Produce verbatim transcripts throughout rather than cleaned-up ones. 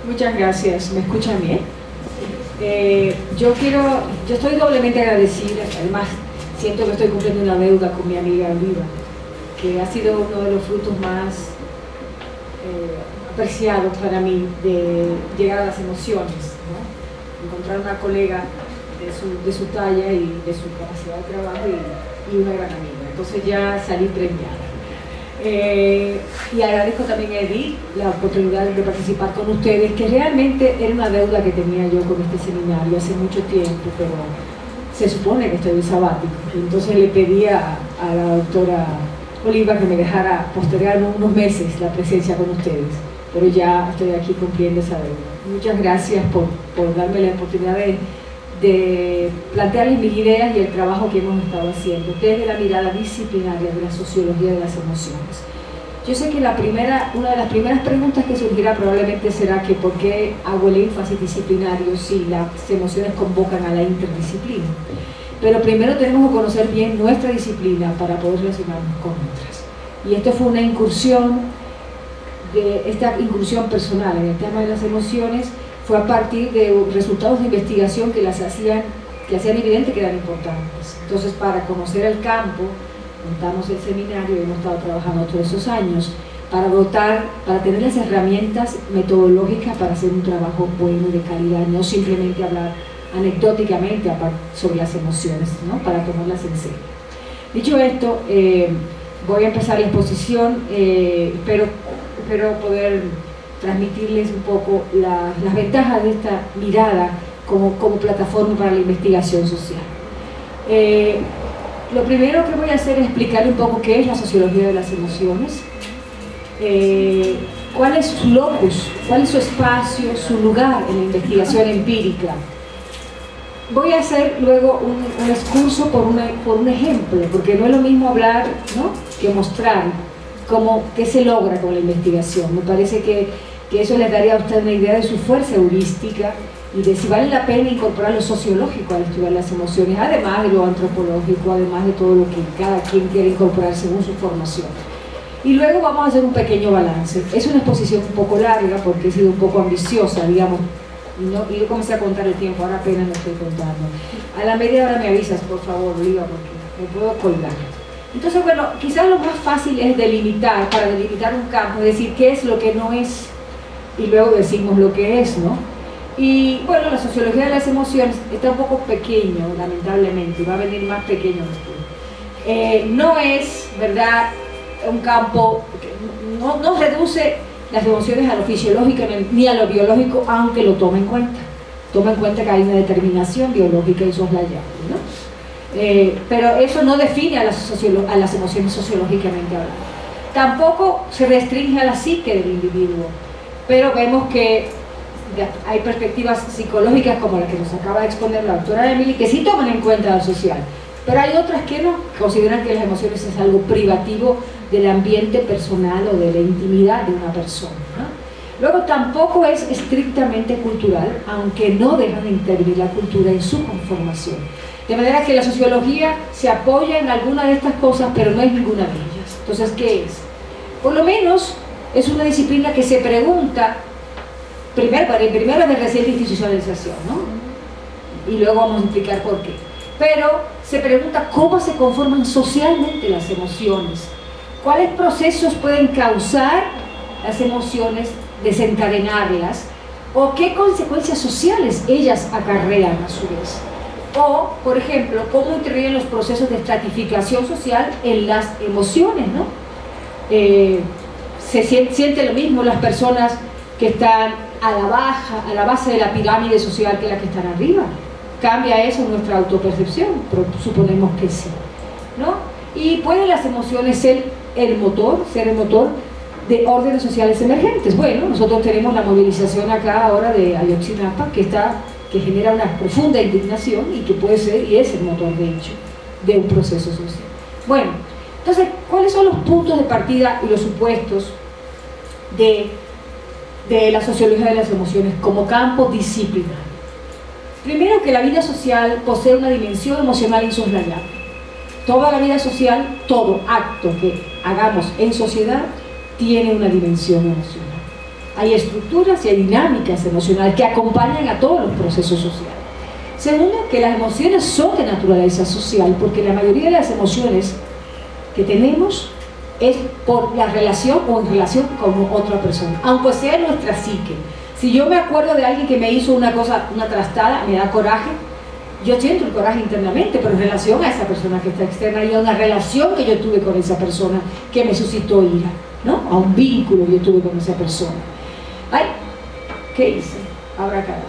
Muchas gracias. ¿Me escuchan bien? Eh, yo quiero, yo estoy doblemente agradecida, además siento que estoy cumpliendo una deuda con mi amiga Oliva, que ha sido uno de los frutos más eh, apreciados para mí de llegar a las emociones, ¿no? Encontrar una colega de su, de su talla y de su capacidad de trabajo y, y una gran amiga. Entonces ya salí premiada. Eh, y agradezco también a Edith la oportunidad de participar con ustedes, que realmente era una deuda que tenía yo con este seminario hace mucho tiempo, pero se supone que estoy en sabático. Entonces le pedí a, a la doctora Oliva que me dejara postergar unos meses la presencia con ustedes, pero ya estoy aquí cumpliendo esa deuda. Muchas gracias por, por darme la oportunidad de, de plantearles mis ideas y el trabajo que hemos estado haciendo desde la mirada disciplinaria de la sociología de las emociones. Yo sé que la primera, una de las primeras preguntas que surgirá probablemente será que por qué hago el énfasis disciplinario si las emociones convocan a la interdisciplina. Pero primero tenemos que conocer bien nuestra disciplina para poder relacionarnos con otras. Y esto fue una incursión, de esta incursión personal en el tema de las emociones fue a partir de resultados de investigación que las hacían, que hacían evidente que eran importantes. Entonces, para conocer el campo, montamos el seminario y hemos estado trabajando todos esos años para dotar, para tener las herramientas metodológicas para hacer un trabajo bueno de calidad, no simplemente hablar anecdóticamente sobre las emociones, ¿no? Para tomarlas en serio. Dicho esto, eh, voy a empezar la exposición, eh, espero, espero poder transmitirles un poco la, las ventajas de esta mirada como, como plataforma para la investigación social. Eh, lo primero que voy a hacer es explicarle un poco qué es la sociología de las emociones, eh, cuál es su locus, cuál es su espacio, su lugar en la investigación empírica. Voy a hacer luego un, un excurso por, una, por un ejemplo, porque no es lo mismo hablar, ¿no?, que mostrar cómo, qué se logra con la investigación. Me parece que, que eso les daría a usted una idea de su fuerza heurística y de si vale la pena incorporar lo sociológico al estudiar las emociones, además de lo antropológico, además de todo lo que cada quien quiere incorporar según su formación. Y luego vamos a hacer un pequeño balance. Es una exposición un poco larga porque he sido un poco ambiciosa, digamos. Y, no, y yo comencé a contar el tiempo, ahora apenas lo estoy contando. A la media hora me avisas, por favor, Oliva, porque me puedo colgar. Entonces, bueno, quizás lo más fácil es delimitar, para delimitar un campo, es decir, qué es lo que no es, y luego decimos lo que es, ¿no? Y, bueno, la sociología de las emociones está un poco pequeño, lamentablemente, va a venir más pequeño después. Eh, no es, ¿verdad?, un campo que no, no reduce las emociones a lo fisiológico ni a lo biológico, aunque lo tome en cuenta. Toma en cuenta que hay una determinación biológica insoslayable, ¿no? Eh, pero eso no define a las, a las emociones sociológicamente hablando. Tampoco se restringe a la psique del individuo, pero vemos que hay perspectivas psicológicas como la que nos acaba de exponer la doctora Emily, que sí toman en cuenta lo social, pero hay otras que no, consideran que las emociones es algo privativo del ambiente personal o de la intimidad de una persona, ¿no? Luego tampoco es estrictamente cultural, aunque no dejan de intervenir la cultura en su conformación. De manera que la sociología se apoya en alguna de estas cosas, pero no es ninguna de ellas. Entonces, ¿qué es? Por lo menos es una disciplina que se pregunta, primero, primero de reciente institucionalización, ¿no? Y luego vamos a explicar por qué. Pero se pregunta cómo se conforman socialmente las emociones, cuáles procesos pueden causar las emociones, desencadenarlas, o qué consecuencias sociales ellas acarrean a su vez. O, por ejemplo, cómo intervienen los procesos de estratificación social en las emociones, ¿no? Eh, se siente, siente lo mismo las personas que están a la baja, a la base de la pirámide social que las que están arriba. ¿Cambia eso nuestra autopercepción? Pero suponemos que sí, ¿no? Y pueden las emociones ser el motor, ser el motor de órdenes sociales emergentes. Bueno, nosotros tenemos la movilización acá ahora de Ayotzinapa, que está, que genera una profunda indignación y que puede ser y es el motor de hecho de un proceso social. Bueno, entonces, ¿cuáles son los puntos de partida y los supuestos de, de la sociología de las emociones como campo disciplinario? Primero, que la vida social posee una dimensión emocional insoslayable. Toda la vida social, todo acto que hagamos en sociedad tiene una dimensión emocional. Hay estructuras y hay dinámicas emocionales que acompañan a todos los procesos sociales. Segundo, que las emociones son de naturaleza social, porque la mayoría de las emociones que tenemos es por la relación o en relación con otra persona, aunque sea nuestra psique. Si yo me acuerdo de alguien que me hizo una cosa, una trastada, me da coraje, yo siento el coraje internamente, pero en relación a esa persona que está externa y a una relación que yo tuve con esa persona que me suscitó ira, ¿no? A un vínculo que yo tuve con esa persona. Ay, ¿qué hice? Abracadabra.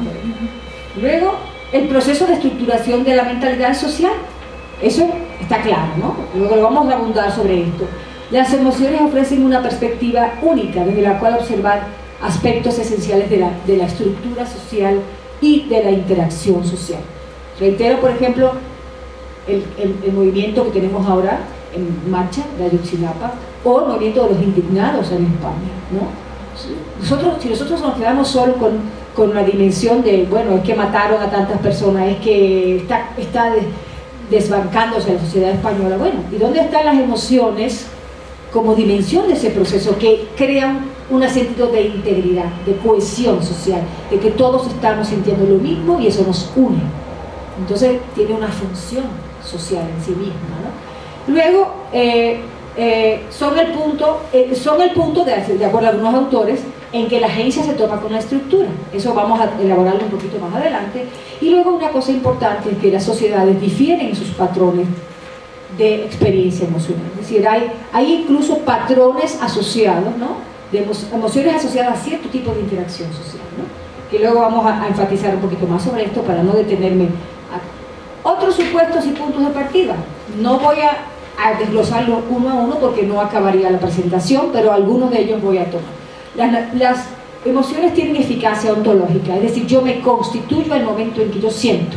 Luego, el proceso de estructuración de la mentalidad social. Eso está claro, ¿no? Luego lo vamos a abundar sobre esto. Las emociones ofrecen una perspectiva única desde la cual observar aspectos esenciales de la, de la estructura social y de la interacción social. Reitero, por ejemplo, el, el, el movimiento que tenemos ahora en marcha de Ayotzinapa, o el movimiento de los indignados en España, ¿no? Nosotros, si nosotros nos quedamos solo con, con la dimensión de, bueno, es que mataron a tantas personas, es que está, está desbancándose la sociedad española, bueno, ¿y dónde están las emociones como dimensión de ese proceso que crean un sentido de integridad, de cohesión social, de que todos estamos sintiendo lo mismo y eso nos une? Entonces tiene una función social en sí misma, ¿no? Luego, eh, eh, son el punto, eh, son el punto de, de acuerdo a algunos autores, en que la agencia se toma con la estructura. Eso vamos a elaborarlo un poquito más adelante. Y luego una cosa importante es que las sociedades difieren en sus patrones de experiencia emocional. Es decir, hay, hay incluso patrones asociados, ¿no? De emo emociones asociadas a cierto tipo de interacción social, ¿no? Que luego vamos a, a enfatizar un poquito más sobre esto para no detenerme. A... Otros supuestos y puntos de partida. No voy a, a desglosarlos uno a uno porque no acabaría la presentación, pero algunos de ellos voy a tomar. Las, las emociones tienen eficacia ontológica, es decir, yo me constituyo al momento en que yo siento.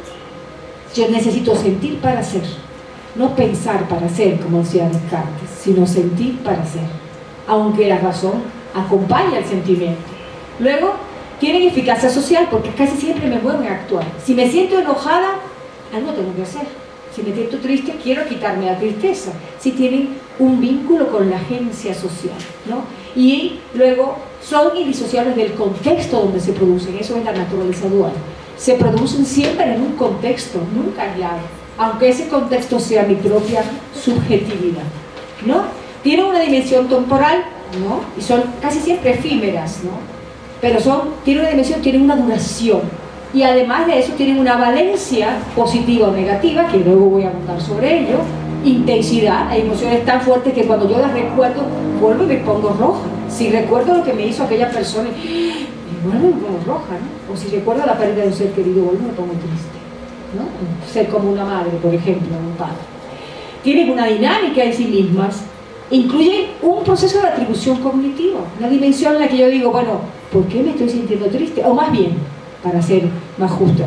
Yo necesito sentir para ser, no pensar para ser, como decía Descartes, sino sentir para ser, aunque la razón acompaña el sentimiento. Luego, tienen eficacia social porque casi siempre me mueven a actuar. Si me siento enojada, algo tengo que hacer. Si me siento triste, quiero quitarme la tristeza. Si tienen un vínculo con la agencia social, ¿no? Y luego son indisociables del contexto donde se producen. Eso es la naturaleza dual. Se producen siempre en un contexto, nunca aislado, aunque ese contexto sea mi propia subjetividad, ¿no? Tienen una dimensión temporal, ¿no? Y son casi siempre efímeras, ¿no? Pero son, tienen una dimensión, tienen una duración. Y además de eso tienen una valencia positiva o negativa, que luego voy a contar sobre ello. Intensidad, hay emociones tan fuertes que cuando yo las recuerdo, vuelvo y me pongo roja. Si recuerdo lo que me hizo aquella persona, me vuelvo y me pongo roja, ¿no? O si recuerdo la pérdida de un ser querido, vuelvo y me pongo triste, ¿no? Ser como una madre, por ejemplo, un padre. Tienen una dinámica en sí mismas, incluyen un proceso de atribución cognitiva, una dimensión en la que yo digo, bueno, ¿por qué me estoy sintiendo triste? O más bien, para ser más justa,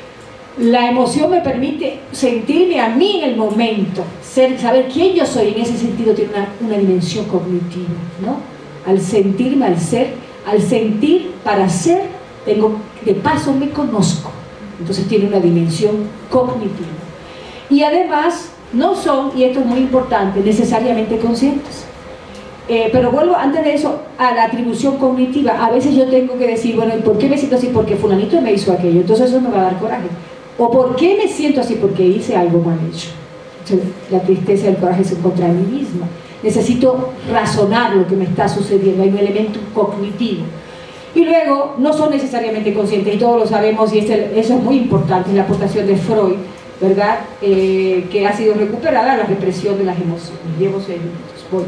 la emoción me permite sentirme a mí en el momento, ser, saber quién yo soy. En ese sentido tiene una, una dimensión cognitiva, ¿no? Al sentirme, al ser, al sentir para ser, tengo, de paso me conozco. Entonces tiene una dimensión cognitiva. Y además no son, y esto es muy importante, necesariamente conscientes. Eh, pero vuelvo antes de eso a la atribución cognitiva. A veces yo tengo que decir, bueno, ¿y por qué me siento así? Porque fulanito me hizo aquello, entonces eso me va a dar coraje. ¿O por qué me siento así? Porque hice algo mal hecho. Entonces, la tristeza y el coraje se encuentran en mí misma. Necesito razonar lo que me está sucediendo, hay un elemento cognitivo. Y luego, no son necesariamente conscientes, y todos lo sabemos, y este, eso es muy importante, es la aportación de Freud, ¿verdad? Eh, que ha sido recuperada, la represión de las emociones. Llevo seis minutos, voy.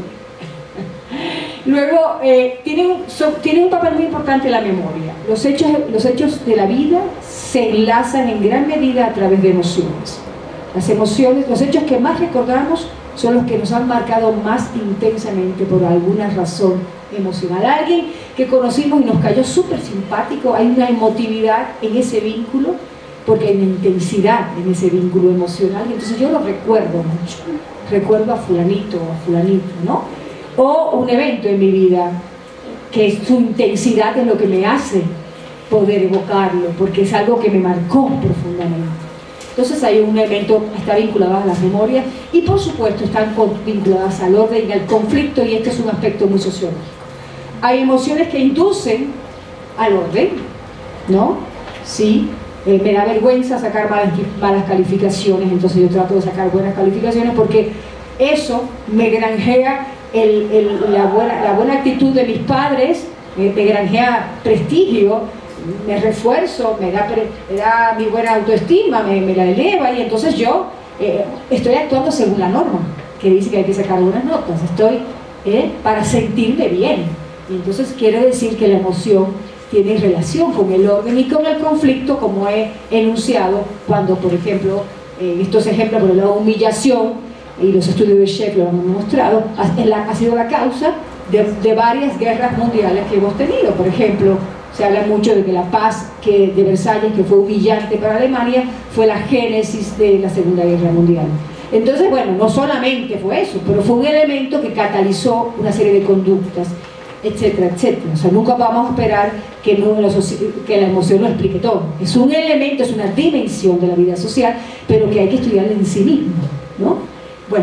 Luego, eh, tienen, son, tienen un papel muy importante en la memoria. Los hechos, los hechos de la vida se enlazan en gran medida a través de emociones. Las emociones, los hechos que más recordamos son los que nos han marcado más intensamente por alguna razón emocional. Alguien que conocimos y nos cayó súper simpático, hay una emotividad en ese vínculo, porque hay una intensidad en ese vínculo emocional, y entonces yo lo recuerdo mucho. Recuerdo a fulanito o a fulanito, ¿no? O un evento en mi vida, que su intensidad es lo que me hace poder evocarlo, porque es algo que me marcó profundamente. Entonces hay un elemento, está vinculado a las memorias, y por supuesto están vinculadas al orden y al conflicto, y este es un aspecto muy sociológico. Hay emociones que inducen al orden, ¿no? Sí, eh, me da vergüenza sacar malas, malas calificaciones, entonces yo trato de sacar buenas calificaciones porque eso me granjea el, el, la, buena, la buena actitud de mis padres, me, me granjea prestigio, me refuerzo, me da, me da mi buena autoestima, me, me la eleva, y entonces yo eh, estoy actuando según la norma, que dice que hay que sacar buenas notas, estoy eh, para sentirme bien. Y entonces quiere decir que la emoción tiene relación con el orden y con el conflicto, como he enunciado cuando, por ejemplo, eh, estos ejemplos, por la humillación, y los estudios de Sheff lo han mostrado, ha, la, ha sido la causa de, de varias guerras mundiales que hemos tenido. Por ejemplo, se habla mucho de que la paz que, de Versalles, que fue humillante para Alemania, fue la génesis de la Segunda Guerra Mundial. Entonces, bueno, no solamente fue eso, pero fue un elemento que catalizó una serie de conductas, etcétera, etcétera. O sea, nunca vamos a esperar que, no, que la emoción lo explique todo. Es un elemento, es una dimensión de la vida social, pero que hay que estudiarla en sí mismo, ¿no? Bueno,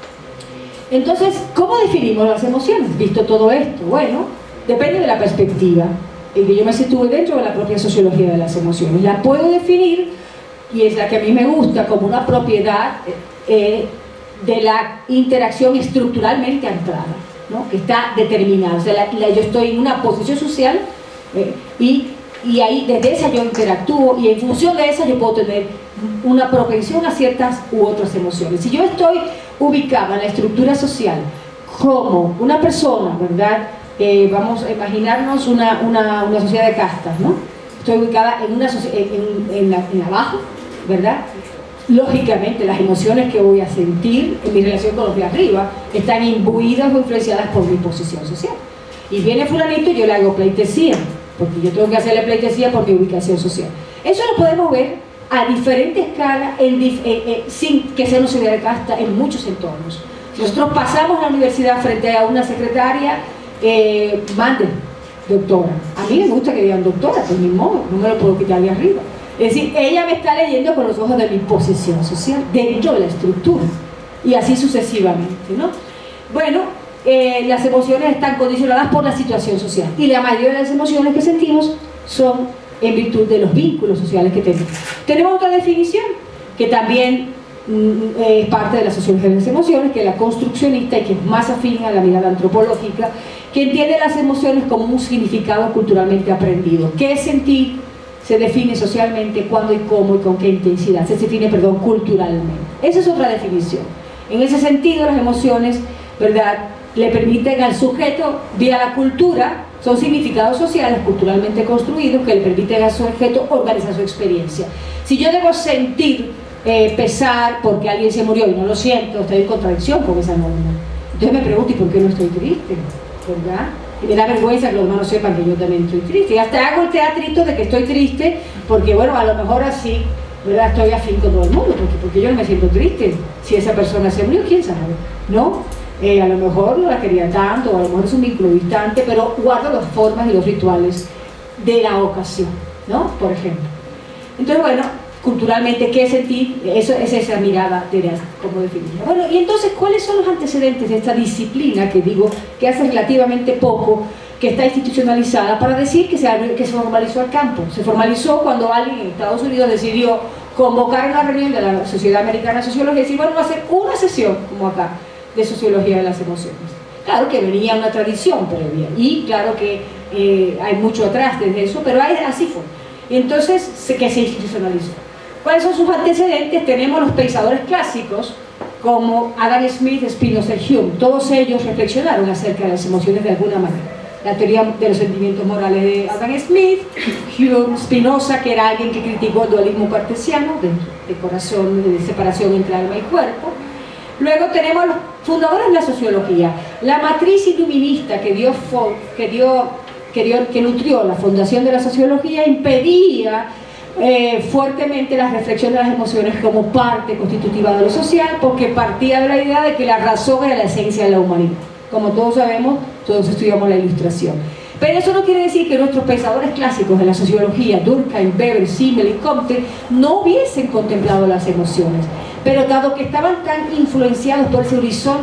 entonces, ¿cómo definimos las emociones? Visto todo esto, bueno, depende de la perspectiva, en que yo me sitúe dentro de la propia sociología de las emociones. La puedo definir, y es la que a mí me gusta, como una propiedad eh, de la interacción estructuralmente anclada, ¿no? Que está determinada. O sea, la, la, yo estoy en una posición social eh, y, y ahí desde esa yo interactúo, y en función de esa yo puedo tener una propensión a ciertas u otras emociones. Si yo estoy ubicada en la estructura social como una persona, ¿verdad? Eh, vamos a imaginarnos una, una, una sociedad de castas, ¿no? Estoy ubicada en, una, en, en, la, en abajo, ¿verdad? Lógicamente las emociones que voy a sentir en mi relación con los de arriba están imbuidas o influenciadas por mi posición social. Y viene fulanito y yo le hago pleitesía, porque yo tengo que hacerle pleitesía por mi ubicación social. Eso lo podemos ver a diferente escala, en, eh, eh, sin que sea una sociedad de casta, en muchos entornos. Si nosotros pasamos la universidad frente a una secretaria, eh, mande, doctora. A mí me gusta que digan doctora, pues ni modo, no me lo puedo quitar de arriba. Es decir, ella me está leyendo con los ojos de mi posición social, dentro de la estructura, y así sucesivamente, ¿no? Bueno, eh, las emociones están condicionadas por la situación social, y la mayoría de las emociones que sentimos son en virtud de los vínculos sociales que tenemos. Tenemos otra definición, que también mm, es parte de la sociología de las emociones, que es la construccionista y que es más afín a la mirada antropológica, que entiende las emociones como un significado culturalmente aprendido. ¿Qué es sentir? Se define socialmente cuándo y cómo y con qué intensidad. Se define, perdón, culturalmente. Esa es otra definición. En ese sentido, las emociones, ¿verdad?, le permiten al sujeto, vía la cultura, son significados sociales culturalmente construidos que le permiten al sujeto organizar su experiencia. Si yo debo sentir eh, pesar porque alguien se murió y no lo siento, estoy en contradicción con esa norma. Entonces me pregunto, ¿y por qué no estoy triste? ¿Verdad? Y me da vergüenza que los demás no sepan que yo también estoy triste. Y hasta hago el teatrito de que estoy triste porque, bueno, a lo mejor así, ¿verdad?, estoy afín con todo el mundo, porque, porque yo no me siento triste. Si esa persona se murió, ¿quién sabe? ¿No? Eh, a lo mejor no la quería tanto, o a lo mejor es un vínculo distante, pero guardo las formas y los rituales de la ocasión, ¿no? Por ejemplo. Entonces, bueno, culturalmente, ¿qué sentir? Eso es esa mirada de cómo definirla. Bueno, y entonces, ¿cuáles son los antecedentes de esta disciplina que digo que hace relativamente poco, que está institucionalizada, para decir que se, que se formalizó al campo? Se formalizó cuando alguien en Estados Unidos decidió convocar una reunión de la Sociedad Americana de Sociología y decir, bueno, va a hacer una sesión, como acá, de sociología de las emociones. Claro que venía una tradición previa y claro que eh, hay mucho atrás desde eso, pero hay, así fue. Y entonces, que se institucionalizó. ¿Cuáles son sus antecedentes? Tenemos los pensadores clásicos como Adam Smith, Spinoza y Hume. Todos ellos reflexionaron acerca de las emociones de alguna manera. La teoría de los sentimientos morales de Adam Smith, Hume, Spinoza, que era alguien que criticó el dualismo cartesiano, de, de corazón, de separación entre alma y cuerpo. Luego tenemos los fundadores de la sociología, la matriz iluminista que dio, que dio, que dio, que nutrió la fundación de la sociología, impedía eh, fuertemente la reflexión de las emociones como parte constitutiva de lo social, porque partía de la idea de que la razón era la esencia de la humanidad. Como todos sabemos, todos estudiamos la Ilustración. Pero eso no quiere decir que nuestros pensadores clásicos de la sociología, Durkheim, Weber, Simmel y Comte, no hubiesen contemplado las emociones. Pero dado que estaban tan influenciados por ese horizonte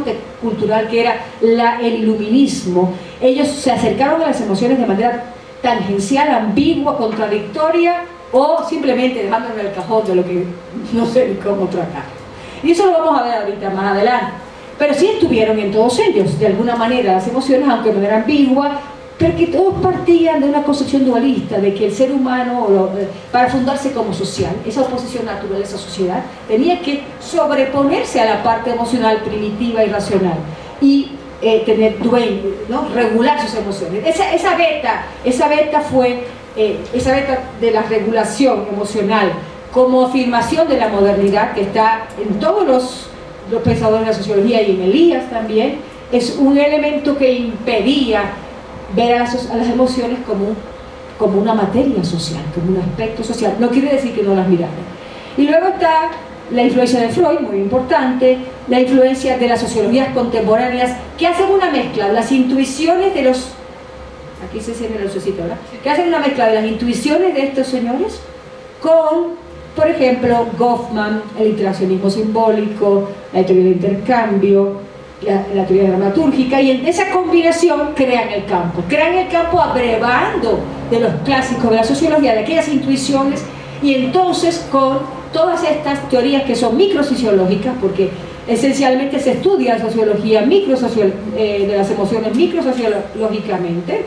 cultural que era la, el iluminismo. Ellos se acercaron a las emociones de manera tangencial, ambigua, contradictoria, o simplemente dejándolo en el cajón de lo que no sé ni cómo tratar. Y eso lo vamos a ver ahorita más adelante. Pero sí estuvieron en todos ellos, de alguna manera, las emociones, aunque no eran ambiguas, pero que todos partían de una concepción dualista, de que el ser humano, para fundarse como social, esa oposición natural a esa sociedad, tenía que sobreponerse a la parte emocional primitiva y racional, y eh, tener dueño, ¿no? regular sus emociones. Esa, esa beta, esa beta fue, eh, esa beta de la regulación emocional, como afirmación de la modernidad que está en todos los, los pensadores de la sociología y en Elías también, es un elemento que impedía ver a las, a las emociones como, como una materia social, como un aspecto social. No quiere decir que no las miraran. Y luego está la influencia de Freud, muy importante, la influencia de las sociologías contemporáneas, que hacen una mezcla de las intuiciones de los... Aquí se siente la lucecita, ¿verdad? Que hacen una mezcla de las intuiciones de estos señores con, por ejemplo, Goffman, el interaccionismo simbólico, la teoría del intercambio, La, la teoría dramatúrgica, y en esa combinación crean el campo, crean el campo abrevando de los clásicos de la sociología, de aquellas intuiciones, y entonces con todas estas teorías que son microsociológicas, porque esencialmente se estudia la sociología microsociol, eh, de las emociones microsociológicamente.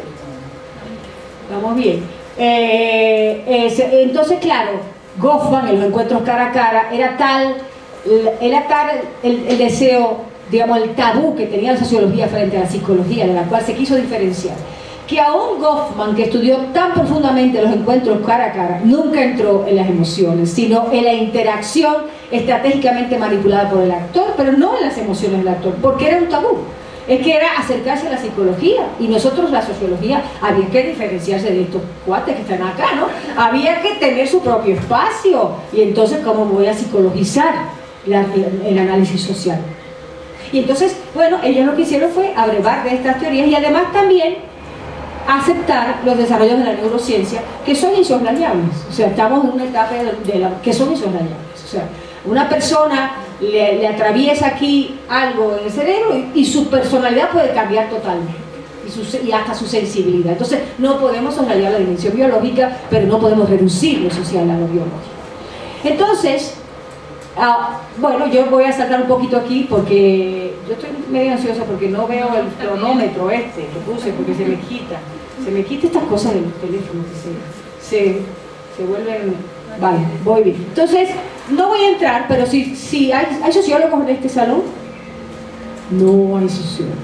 Vamos bien. Eh, eh, entonces, claro, Goffman, en los encuentros cara a cara, era tal, era tal el, el deseo, digamos, el tabú que tenía la sociología frente a la psicología, de la cual se quiso diferenciar, que aún Goffman, que estudió tan profundamente los encuentros cara a cara, nunca entró en las emociones, sino en la interacción estratégicamente manipulada por el actor, pero no en las emociones del actor, porque era un tabú. Es que era acercarse a la psicología, y nosotros, la sociología, había que diferenciarse de estos cuates que están acá, ¿no? Había que tener su propio espacio, y entonces, ¿cómo voy a psicologizar la, el análisis social? Y entonces, bueno, ellos lo que hicieron fue abrevar de estas teorías y además también aceptar los desarrollos de la neurociencia, que son insoslayables. O sea, estamos en una etapa de, de la, que son insoslayables. O sea, una persona le, le atraviesa aquí algo en el cerebro y, y su personalidad puede cambiar totalmente. Y, su, y hasta su sensibilidad. Entonces, no podemos soslayar la dimensión biológica, pero no podemos reducir lo social a lo biológico. Entonces, Ah, bueno, yo voy a saltar un poquito aquí porque yo estoy medio ansiosa porque no veo el cronómetro este que puse, porque se me quita se me quita estas cosas del teléfono que se, se, se vuelven... Vale, voy bien. Entonces, no voy a entrar, pero si, si hay, ¿hay sociólogos en este salón? No hay sociólogos.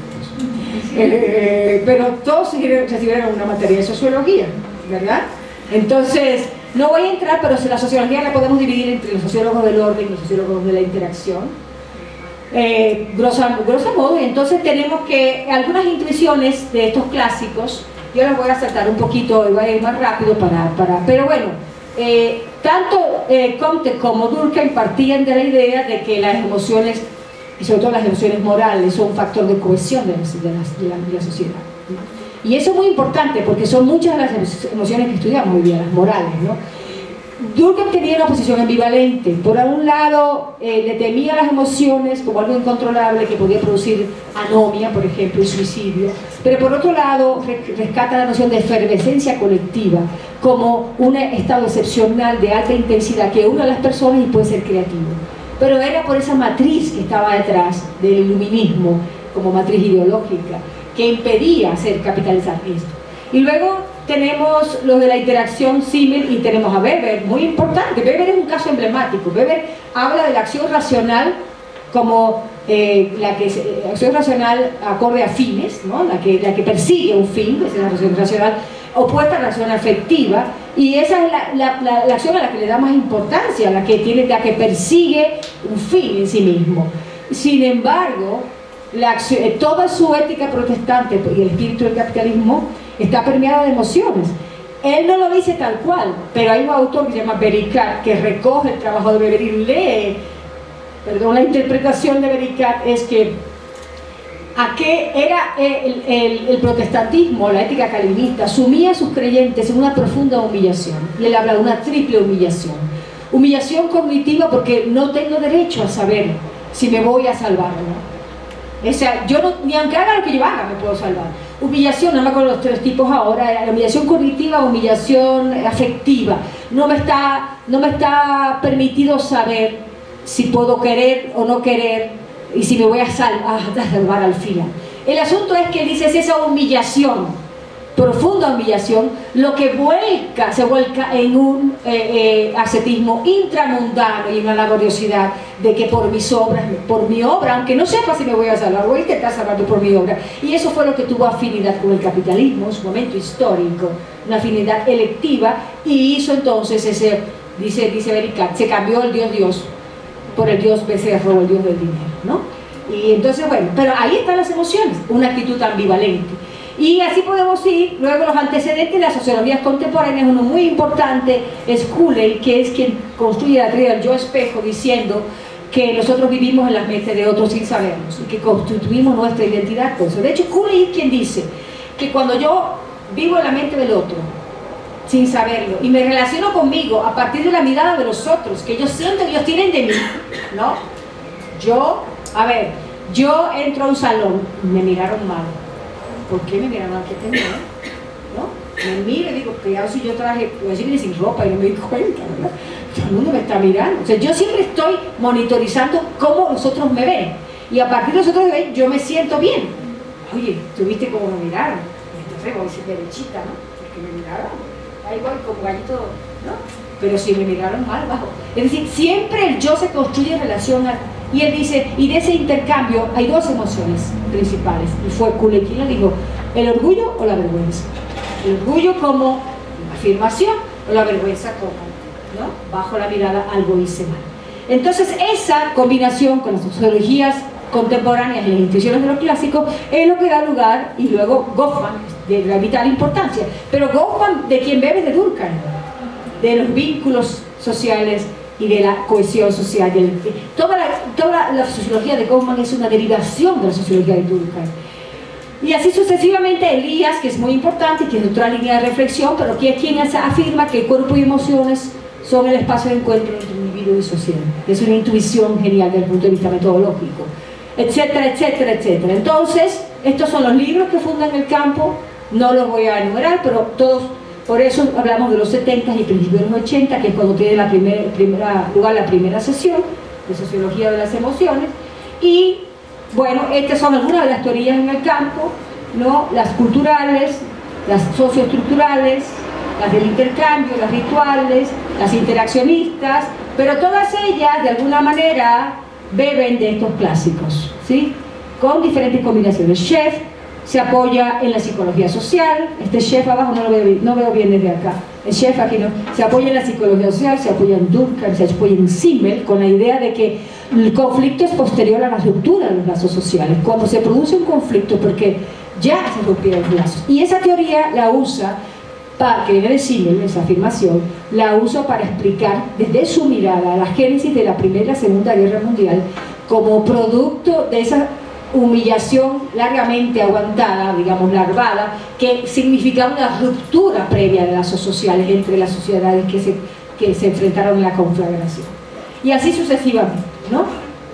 Eh, pero todos recibieron una materia de sociología, ¿verdad? Entonces, no voy a entrar, pero si la sociología la podemos dividir entre los sociólogos del orden y los sociólogos de la interacción, eh, grosso, grosso modo. Y entonces tenemos que algunas intuiciones de estos clásicos, yo las voy a saltar un poquito y voy a ir más rápido para... para pero bueno, eh, tanto eh, Comte como Durkheim partían de la idea de que las emociones, y sobre todo las emociones morales, son un factor de cohesión de, las, de, las, de, la, de la sociedad. Y eso es muy importante porque son muchas de las emociones que estudiamos hoy día, las morales, ¿no? Durkheim tenía una posición ambivalente. Por un lado, eh, le temía las emociones como algo incontrolable que podía producir anomia, por ejemplo, y suicidio. Pero por otro lado, rescata la noción de efervescencia colectiva como un estado excepcional de alta intensidad que une a las personas y puede ser creativo. Pero era por esa matriz que estaba detrás del iluminismo, como matriz ideológica, que impedía hacer capitalizar esto. Y luego tenemos lo de la interacción símil y tenemos a Weber, muy importante. Weber es un caso emblemático. Weber habla de la acción racional como eh, la que eh, acción racional acorde a fines, ¿no? la, que, la que persigue un fin, es la acción racional, opuesta a la acción afectiva, y esa es la, la, la, la acción a la que le da más importancia, la que, tiene, la que persigue un fin en sí mismo. Sin embargo, La acción, toda su ética protestante y el espíritu del capitalismo está permeado de emociones. Él no lo dice tal cual, pero hay un autor que se llama Bericat que recoge el trabajo de Weber y lee, perdón, la interpretación de Bericat es que a qué era el, el, el protestantismo, la ética calvinista, sumía a sus creyentes en una profunda humillación, y él habla de una triple humillación. Humillación cognitiva porque no tengo derecho a saber si me voy a salvar o no. O sea, yo no, ni aunque haga lo que yo haga me puedo salvar. Humillación, no me acuerdo los tres tipos ahora, la humillación cognitiva, humillación afectiva. No me está, no me está permitido saber si puedo querer o no querer y si me voy a, sal, a salvar al final. El asunto es que dice, es esa humillación, profunda humillación, lo que vuelca, se vuelca en un eh, eh, ascetismo intramundano y una laboriosidad de que por mis obras, por mi obra, aunque no sepa si me voy a salvar, voy a intentar salvarme por mi obra. Y eso fue lo que tuvo afinidad con el capitalismo en su momento histórico, una afinidad electiva, y hizo entonces ese, dice, dice Bericat, se cambió el Dios Dios por el Dios becerro o el Dios del dinero, ¿no? Y entonces, bueno, pero ahí están las emociones, una actitud ambivalente. Y así podemos ir, luego los antecedentes de las sociologías contemporáneas, uno muy importante es Cooley, que es quien construye la teoría del yo espejo, diciendo que nosotros vivimos en las mentes de otros sin sabernos, y que constituimos nuestra identidad con eso. De hecho, Cooley es quien dice que cuando yo vivo en la mente del otro, sin saberlo, y me relaciono conmigo a partir de la mirada de los otros, que ellos sienten que ellos tienen de mí, ¿no? Yo, a ver, yo entro a un salón, me miraron mal. ¿Por qué me miraron mal? ¿Qué tenía? ¿No? Me miro y digo, cuidado si yo traje, pues yo vine sin ropa y no me di cuenta, ¿verdad? Todo el mundo me está mirando. O sea, yo siempre estoy monitorizando cómo los otros me ven. Y a partir de los otros me ven, yo me siento bien. Oye, ¿tú viste cómo me miraron? Y entonces voy a decir derechita, ¿no? Porque me miraron. Ahí voy como gallito, ¿no? Pero si me miraron mal, bajo. Es decir, siempre el yo se construye en relación a... Y él dice, y de ese intercambio hay dos emociones principales. Y fue Cooley quien lo dijo, el orgullo o la vergüenza. El orgullo como afirmación o la vergüenza como, ¿no? Bajo la mirada algo hice mal. Entonces esa combinación con las sociologías contemporáneas y las instituciones de los clásicos es lo que da lugar, y luego Goffman, de la vital importancia. Pero Goffman, de quien bebe de Durkheim, de los vínculos sociales y de la cohesión social. Del, toda la, toda la sociología de Goffman es una derivación de la sociología de Durkheim. Y así sucesivamente Elías, que es muy importante, que es otra línea de reflexión, pero que es quien afirma que el cuerpo y emociones son el espacio de encuentro entre individuo y sociedad. Es una intuición genial desde el punto de vista metodológico, etcétera, etcétera, etcétera. Entonces, estos son los libros que fundan el campo, no los voy a enumerar, pero todos... Por eso hablamos de los setenta y principios de los ochenta, que es cuando tiene la primer, primera, lugar la primera sesión de Sociología de las Emociones. Y bueno, estas son algunas de las teorías en el campo, ¿no? Las culturales, las socioestructurales, las del intercambio, las rituales, las interaccionistas, pero todas ellas de alguna manera beben de estos clásicos, ¿sí? Con diferentes combinaciones. Chef se apoya en la psicología social, este chef abajo no lo veo, no veo bien desde acá, el chef aquí no, se apoya en la psicología social, se apoya en Durkheim, se apoya en Simmel, con la idea de que el conflicto es posterior a la ruptura de los lazos sociales, cuando se produce un conflicto porque ya se rompieron los lazos, y esa teoría la usa, para, que viene de Simmel, esa afirmación, la usa para explicar desde su mirada la génesis de la Primera y la Segunda Guerra Mundial como producto de esa humillación largamente aguantada, digamos larvada, que significaba una ruptura previa de lazos sociales entre las sociedades que se, que se enfrentaron en la conflagración. Y así sucesivamente, ¿no?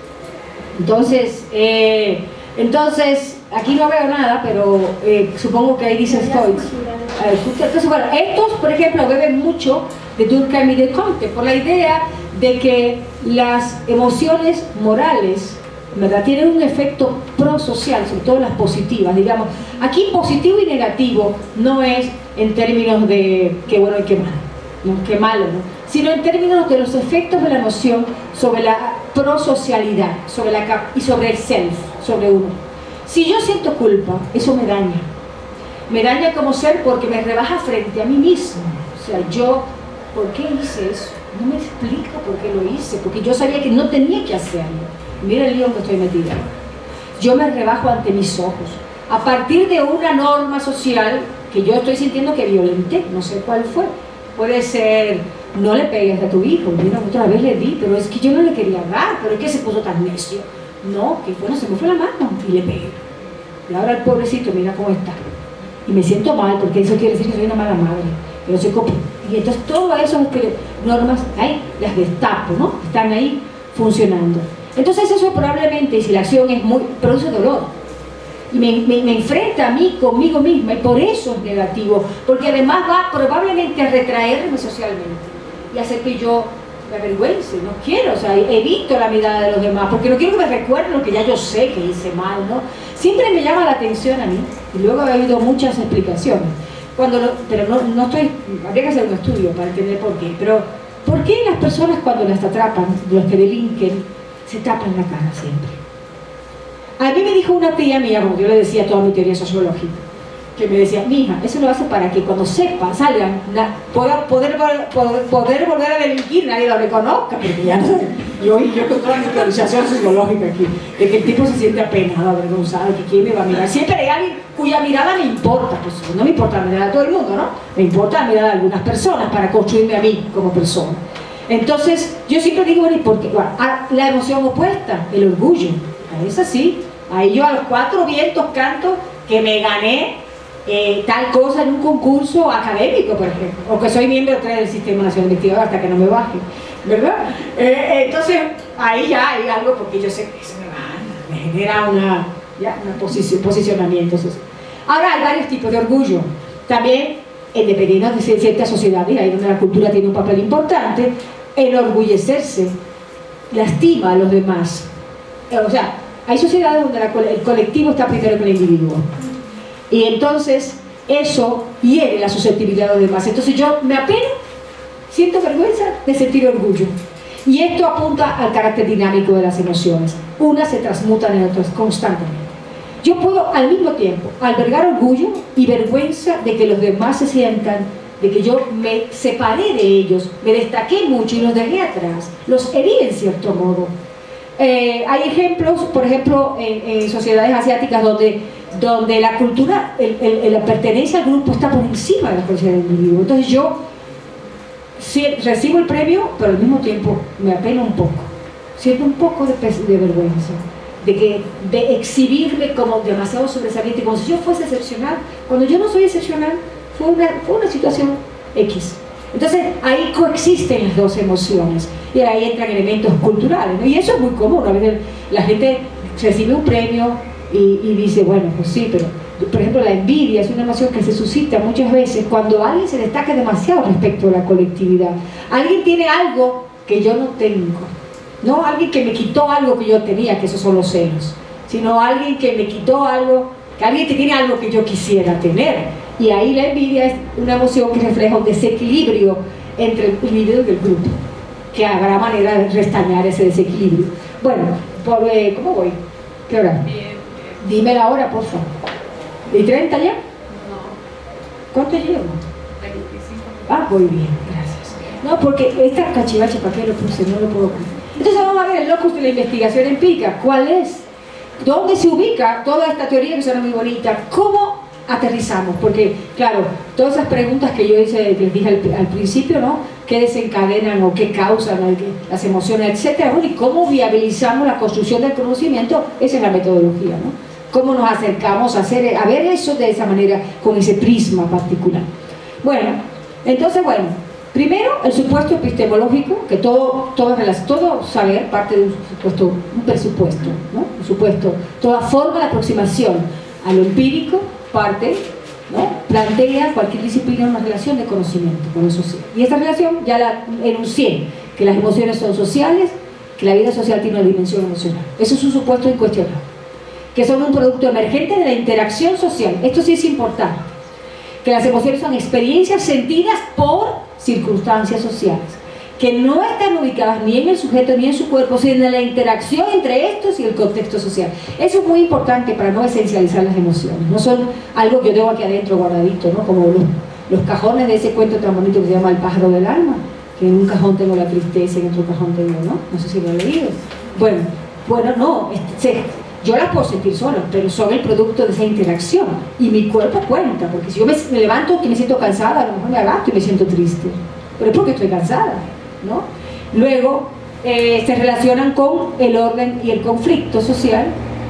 Entonces, eh, entonces aquí no veo nada, pero eh, supongo que ahí dice Stoics. Entonces, bueno, estos, por ejemplo, beben mucho de Durkheim y de Comte, por la idea de que las emociones morales, ¿verdad?, tienen un efecto prosocial, sobre todo las positivas, digamos. Aquí positivo y negativo no es en términos de qué bueno y qué malo, ¿no? Qué malo, ¿no? Sino en términos de los efectos de la emoción sobre la prosocialidad, sobre la, y sobre el self, sobre uno. Si yo siento culpa, eso me daña. Me daña como ser porque me rebaja frente a mí mismo. O sea, yo, ¿por qué hice eso? No me explico por qué lo hice, porque yo sabía que no tenía que hacerlo. Mira el lío en que estoy metida. Yo me rebajo ante mis ojos. A partir de una norma social que yo estoy sintiendo que violenté, no sé cuál fue. Puede ser, no le pegues a tu hijo. Mira, otra vez le di, pero es que yo no le quería dar, pero es que se puso tan necio. No, que bueno, se me fue la mano y le pegué. Y ahora el pobrecito, mira cómo está. Y me siento mal, porque eso quiere decir que soy una mala madre. Pero soy copa. Y entonces todo eso, normas, ahí las destapo, ¿no? Están ahí funcionando. Entonces eso probablemente, si la acción es muy, produce dolor. Y me, me, me enfrenta a mí conmigo misma, y por eso es negativo, porque además va probablemente a retraerme socialmente y hacer que yo me avergüence. No quiero, o sea, evito la mirada de los demás, porque no quiero que me recuerden lo que ya yo sé que hice mal, ¿no? Siempre me llama la atención a mí, y luego he oído muchas explicaciones, cuando lo, pero no, no estoy, habría que hacer un estudio para entender por qué, pero ¿por qué las personas cuando las atrapan, los que delinquen, se tapan la cara siempre? A mí me dijo una tía mía, como yo le decía toda mi teoría sociológica, que me decía, mija, eso lo hace para que cuando sepa, salgan, na, poder, poder, poder, poder volver a delinquir, nadie lo reconozca, porque ya no. Y hoy yo con toda mi teorización sociológica aquí, de que el tipo se siente apenado, avergonzado, que quién me va a mirar. Siempre hay alguien cuya mirada me importa, pues no me importa la mirada de todo el mundo, ¿no? Me importa la mirada de algunas personas para construirme a mí como persona. Entonces, yo siempre digo, bueno, ¿y por qué? Bueno, la emoción opuesta, el orgullo, es así. Ahí yo a los cuatro vientos canto que me gané eh, tal cosa en un concurso académico, por ejemplo, o que soy miembro del Sistema Nacional Investigador hasta que no me baje, ¿verdad? Eh, entonces, ahí ya hay algo, porque yo sé que eso me gana, me genera una, ya, una posición, posicionamiento social. Ahora hay varios tipos de orgullo. También, dependiendo de ciertas sociedades, ahí donde la cultura tiene un papel importante, el orgullecerse lastima a los demás. O sea, hay sociedades donde la, el colectivo está primero que el individuo. Y entonces eso hiere la susceptibilidad de los demás. Entonces yo me apeno, siento vergüenza de sentir orgullo. Y esto apunta al carácter dinámico de las emociones. Unas se transmutan en otras constantemente. Yo puedo al mismo tiempo albergar orgullo y vergüenza de que los demás se sientan, de que yo me separé de ellos, me destaqué mucho y los dejé atrás, los herí en cierto modo. Eh, hay ejemplos, por ejemplo, en, en sociedades asiáticas donde, donde la cultura, el, el, la pertenencia al grupo está por encima de la conciencia del individuo. Entonces yo sí, recibo el premio, pero al mismo tiempo me apeno un poco, siento un poco de, de vergüenza, de, que, de exhibirme como demasiado sobresaliente, como si yo fuese excepcional, cuando yo no soy excepcional. Fue una, fue una situación X. Entonces ahí coexisten las dos emociones y ahí entran elementos culturales, ¿no? Y eso es muy común. A veces la gente recibe un premio y, y dice, bueno, pues sí, pero por ejemplo la envidia es una emoción que se suscita muchas veces cuando alguien se destaca demasiado respecto a la colectividad. Alguien tiene algo que yo no tengo, no alguien que me quitó algo que yo tenía, que esos son los celos, sino alguien que me quitó algo, que alguien que tiene algo que yo quisiera tener. Y ahí la envidia es una emoción que refleja un desequilibrio entre el individuo y el grupo, que habrá manera de restañar ese desequilibrio. Bueno, por, eh, ¿cómo voy? ¿Qué hora? Bien, bien. Dime la hora, por favor. ¿Y treinta ya? No. ¿Cuánto llevo? veinticinco. Ah, muy bien, gracias. No, porque esta cachivache, ¿para qué lo puse? No lo puedo poner. Entonces vamos a ver el locus de la investigación empírica. ¿Cuál es? ¿Dónde se ubica toda esta teoría que suena muy bonita? ¿Cómo aterrizamos? Porque, claro, todas esas preguntas que yo hice, que les dije al, al principio, ¿no? ¿Qué desencadenan o qué causan las emociones, etcétera? Bueno, y cómo viabilizamos la construcción del conocimiento, esa es la metodología, ¿no? Cómo nos acercamos a, hacer, a ver eso de esa manera, con ese prisma particular. Bueno, entonces, bueno, primero, el supuesto epistemológico, que todo, todo, todo saber parte de un supuesto, un presupuesto, ¿no? Un supuesto, toda forma de aproximación a lo empírico parte, ¿no? Plantea cualquier disciplina una relación de conocimiento con lo social. Y esta relación ya la enuncié, que las emociones son sociales, que la vida social tiene una dimensión emocional. Eso es un supuesto incuestionable. Que son un producto emergente de la interacción social. Esto sí es importante. Que las emociones son experiencias sentidas por circunstancias sociales, que no están ubicadas ni en el sujeto ni en su cuerpo, sino en la interacción entre estos y el contexto social. Eso es muy importante para no esencializar las emociones. No son algo que yo tengo aquí adentro guardadito, ¿no? Como los, los cajones de ese cuento tan bonito que se llama El pájaro del alma, que en un cajón tengo la tristeza y en otro cajón tengo, ¿no? No sé si lo he leído. Bueno, bueno, no, este, yo las puedo sentir sola, pero son el producto de esa interacción. Y mi cuerpo cuenta, porque si yo me, me levanto y me siento cansada, a lo mejor me agacho y me siento triste. Pero es porque estoy cansada, ¿no? Luego eh, se relacionan con el orden y el conflicto social.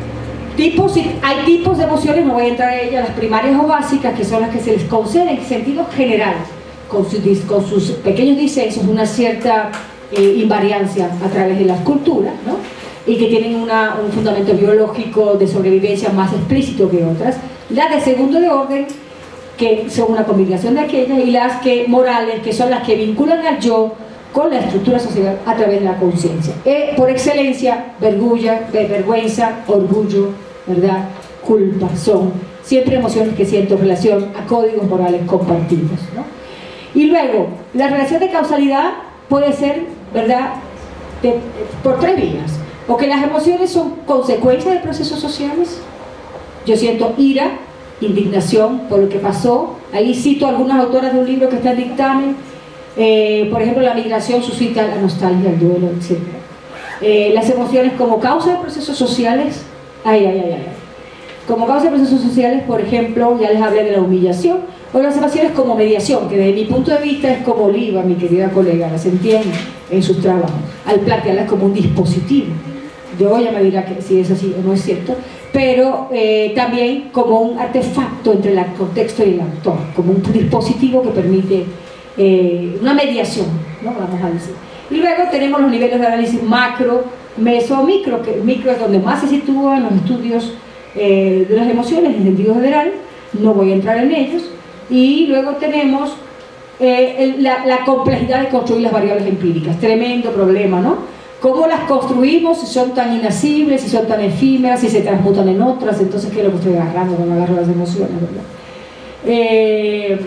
Tipos, hay tipos de emociones, no voy a entrar en ellas, las primarias o básicas, que son las que se les concede en sentido general, con, su, con sus pequeños disensos, una cierta eh, invariancia a través de las culturas, ¿no? y que tienen una, un fundamento biológico de sobrevivencia más explícito que otras. Las de segundo de orden, que son una combinación de aquellas, y las que morales, que son las que vinculan al yo con la estructura social a través de la conciencia. Eh, por excelencia, vergüenza, vergüenza, orgullo, ¿verdad?, culpa, son siempre emociones que siento en relación a códigos morales compartidos, ¿no? Y luego, la relación de causalidad puede ser, ¿verdad?, de, de, por tres vías. O que las emociones son consecuencias de procesos sociales. Yo siento ira, indignación por lo que pasó. Ahí cito algunas autoras de un libro que está en dictamen. Eh, por ejemplo, la migración suscita la nostalgia, el duelo, etcétera. Eh, las emociones como causa de procesos sociales. Ay, ay, ay, ay. Como causa de procesos sociales, por ejemplo, ya les hablé de la humillación. O las emociones como mediación, que desde mi punto de vista es como Oliva, mi querida colega, las entiende en sus trabajos, al plantearlas como un dispositivo. Yo ya me dirá que si es así o no es cierto, pero eh, también como un artefacto entre el contexto y el actor, como un dispositivo que permite eh, una mediación, ¿no?, vamos a decir. Y luego tenemos los niveles de análisis macro, meso, micro, que micro es donde más se sitúan los estudios eh, de las emociones en sentido general, no voy a entrar en ellos. Y luego tenemos eh, el, la, la complejidad de construir las variables empíricas, tremendo problema, ¿no? ¿Cómo las construimos si son tan inacibles, si son tan efímeras, si se transmutan en otras? Entonces, ¿qué es lo que estoy agarrando cuando agarro las emociones, verdad? Eh,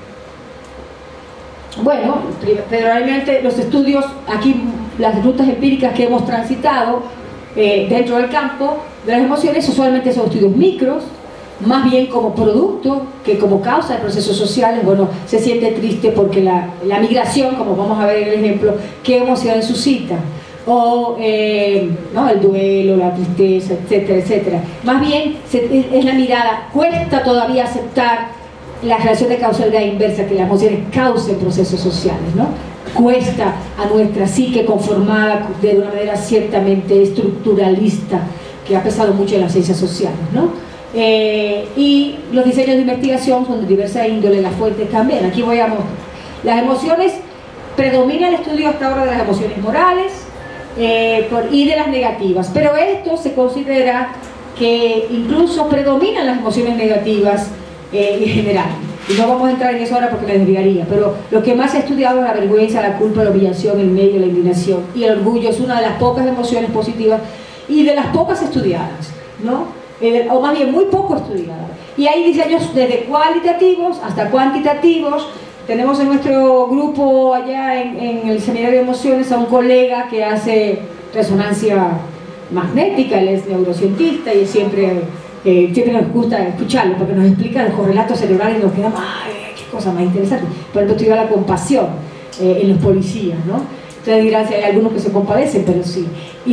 bueno, generalmente los estudios, aquí las rutas empíricas que hemos transitado eh, dentro del campo de las emociones, usualmente son estudios micros, más bien como producto que como causa de procesos sociales. Bueno, se siente triste porque la, la migración, como vamos a ver en el ejemplo, ¿qué emociones suscita? O eh, ¿no?, el duelo, la tristeza, etcétera, etcétera. Más bien se, es la mirada, cuesta todavía aceptar la relación de causalidad inversa, que las emociones causen procesos sociales, ¿no? Cuesta a nuestra psique conformada de una manera ciertamente estructuralista, que ha pesado mucho en las ciencias sociales, ¿no? Eh, y los diseños de investigación son de diversa índole, las fuentes también. Aquí voy a mostrar. Las emociones, predomina el estudio hasta ahora de las emociones morales eh, por, y de las negativas, pero esto se considera que incluso predominan las emociones negativas eh, en general. Y no vamos a entrar en eso ahora porque me desviaría, pero lo que más se ha estudiado es la vergüenza, la culpa, la humillación, el miedo, la indignación, y el orgullo es una de las pocas emociones positivas y de las pocas estudiadas, ¿no? Eh, o más bien muy poco estudiada. Y hay diseños desde cualitativos hasta cuantitativos. Tenemos en nuestro grupo allá en, en el seminario de emociones a un colega que hace resonancia magnética, él es neurocientista y siempre, eh, siempre nos gusta escucharlo porque nos explica los correlatos cerebrales y nos quedamos, ¡ay, qué cosa más interesante! Por ejemplo, estudió la compasión eh, en los policías, ¿no? Ustedes dirán si hay algunos que se compadecen, pero sí.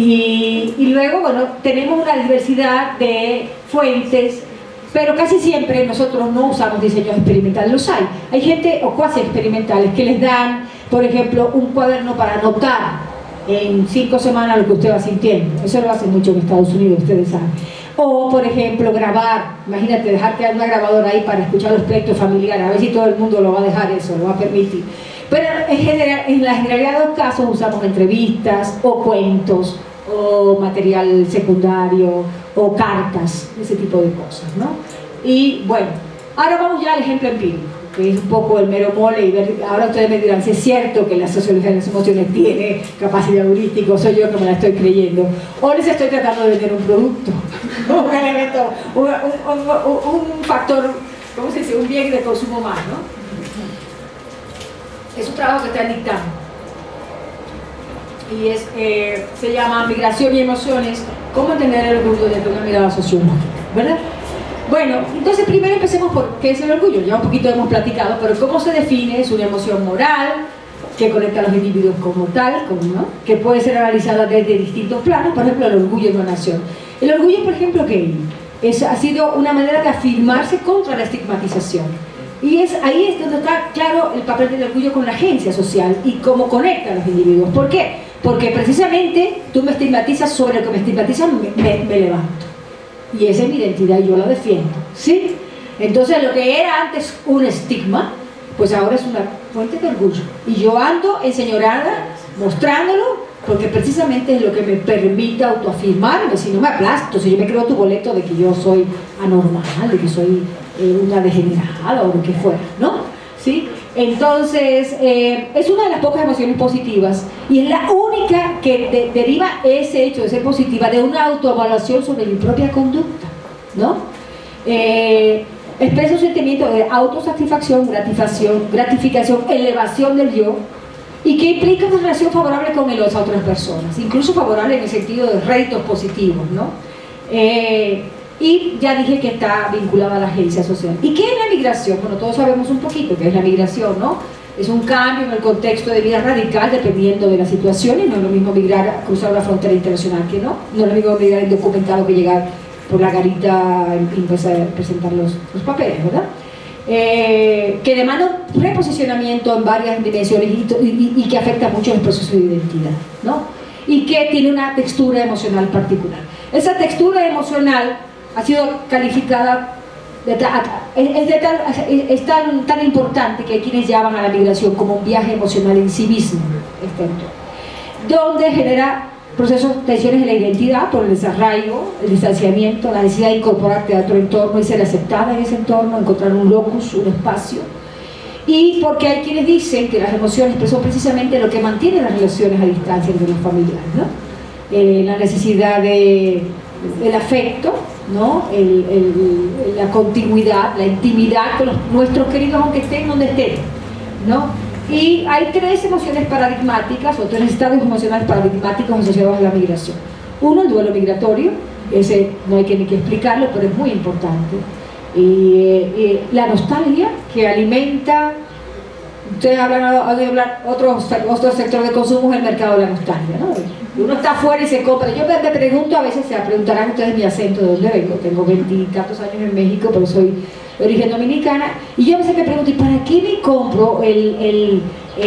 Y, y luego, bueno, tenemos una diversidad de fuentes, pero casi siempre nosotros no usamos diseños experimentales. Los hay. Hay gente, o cuasi experimentales, que les dan, por ejemplo, un cuaderno para anotar en cinco semanas lo que usted va sintiendo. Eso lo hacen mucho en Estados Unidos, ustedes saben. O, por ejemplo, grabar. Imagínate, dejar que haya una grabadora ahí para escuchar los pleitos familiares. A ver si todo el mundo lo va a dejar eso, lo va a permitir. Pero en, general, en la generalidad de los casos usamos entrevistas o cuentos o material secundario o cartas, ese tipo de cosas, ¿no? Y bueno, ahora vamos ya al ejemplo empírico, que es un poco el mero mole, y ver, ahora ustedes me dirán si es cierto que la sociología de las emociones tiene capacidad heurística, o soy yo que me la estoy creyendo, o les estoy tratando de vender un producto, un elemento, un, un, un, un factor, ¿cómo se dice? Un bien de consumo más, ¿no? Es un trabajo que está en dictamen y es, eh, se llama Migración y Emociones, cómo entender el orgullo desde una mirada sociológica, ¿verdad? Bueno, entonces primero empecemos por qué es el orgullo. Ya un poquito hemos platicado, pero cómo se define. Es una emoción moral que conecta a los individuos como tal, como, ¿no?, que puede ser analizada desde distintos planos. Por ejemplo, el orgullo en una nación. El orgullo, por ejemplo, ¿qué es? Ha sido una manera de afirmarse contra la estigmatización. Y es, ahí es donde está claro el papel del orgullo con la agencia social y cómo conecta a los individuos. ¿Por qué? Porque precisamente tú me estigmatizas, sobre lo que me estigmatizan me, me, me levanto. Y esa es mi identidad y yo la defiendo, ¿sí? Entonces lo que era antes un estigma, pues ahora es una fuente de orgullo. Y yo ando enseñorada, mostrándolo porque precisamente es lo que me permite autoafirmarme. Si no me aplasto, si yo me creo tu boleto de que yo soy anormal, de que soy eh, una degenerada o lo que fuera, ¿no? ¿Sí? Entonces, eh, es una de las pocas emociones positivas y es la única que de, deriva ese hecho de ser positiva de una autoevaluación sobre mi propia conducta, ¿no? Eh, expresa un sentimiento de autosatisfacción, gratificación, gratificación, elevación del yo, y que implica una relación favorable con las otras personas, incluso favorable en el sentido de réditos positivos, ¿no? Eh, y ya dije que está vinculada a la agencia social. ¿Y qué es la migración? Bueno, todos sabemos un poquito qué es la migración, ¿no? Es un cambio en el contexto de vida radical dependiendo de las situaciones. No es lo mismo migrar, cruzar una frontera internacional que no. No es lo mismo migrar indocumentado que llegar por la garita y empezar a presentar los, los papeles, ¿verdad? Eh, que demanda un reposicionamiento en varias dimensiones y, y, y que afecta mucho el proceso de identidad, ¿no? Y que tiene una textura emocional particular. Esa textura emocional ha sido calificada, de ta, es, de tal, es tan, tan importante que hay quienes llaman a la migración como un viaje emocional en sí mismo, este entorno, donde genera procesos, tensiones en la identidad por el desarraigo, el distanciamiento, la necesidad de incorporarte a otro entorno y ser aceptada en ese entorno, encontrar un locus, un espacio. Y porque hay quienes dicen que las emociones son precisamente lo que mantiene las relaciones a distancia entre los familiares, ¿no? Eh, la necesidad de, del afecto, ¿no? el, el, la continuidad, la intimidad con los, nuestros queridos aunque estén donde estén, ¿no? Y hay tres emociones paradigmáticas o tres estados emocionales paradigmáticos asociados a la migración. Uno, el duelo migratorio, ese no hay que ni que explicarlo, pero es muy importante. Y, eh, la nostalgia, que alimenta, ustedes hablan de hablar otro, otro sector de consumo, es el mercado de la nostalgia, ¿no? Uno está afuera y se compra. Yo me, me pregunto, a veces se preguntarán ustedes mi acento, de dónde vengo. Tengo veintitantos años en México, pero soy de origen dominicana, y yo a veces me pregunto, ¿y para qué me compro el, el,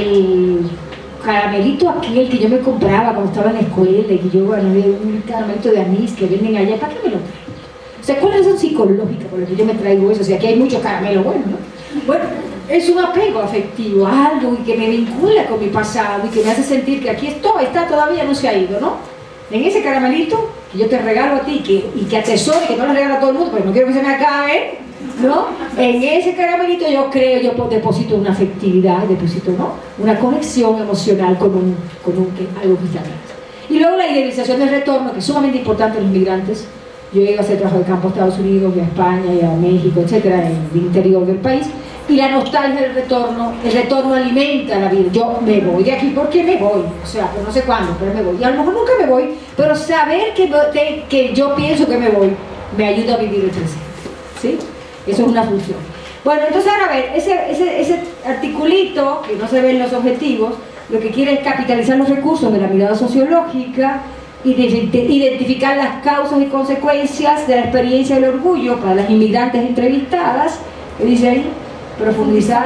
el caramelito aquel que yo me compraba cuando estaba en la escuela, y que yo, bueno, un caramelito de anís que venden allá? ¿Para qué me lo traigo? O sea, ¿cuál es la razón psicológica por la que yo me traigo eso? O sea, aquí hay mucho caramelo bueno, ¿no? Bueno, es un apego afectivo a algo y que me vincula con mi pasado y que me hace sentir que aquí estoy, está todavía, no se ha ido, ¿no? En ese caramelito que yo te regalo a ti que, y que atesoro y que no le regalo a todo el mundo porque no quiero que se me acabe, ¿no? En ese caramelito yo creo, yo deposito una afectividad, deposito, ¿no? Una conexión emocional con, un, con un, algo que está atrás. Y luego la idealización del retorno, que es sumamente importante en los migrantes. Yo he ido a hacer trabajo de campo a Estados Unidos, y a España, y a México, etcétera, en el interior del país. Y la nostalgia del retorno, el retorno alimenta la vida. Yo me voy de aquí porque me voy, o sea, pero no sé cuándo, pero me voy. Y a lo mejor nunca me voy, pero saber que, que, que yo pienso que me voy, me ayuda a vivir el presente, ¿sí? Eso es una función. Bueno, entonces ahora a ver, ese, ese, ese articulito, que no se ven los objetivos, lo que quiere es capitalizar los recursos de la mirada sociológica y identificar las causas y consecuencias de la experiencia del orgullo para las inmigrantes entrevistadas. ¿Qué dice ahí? Profundizar.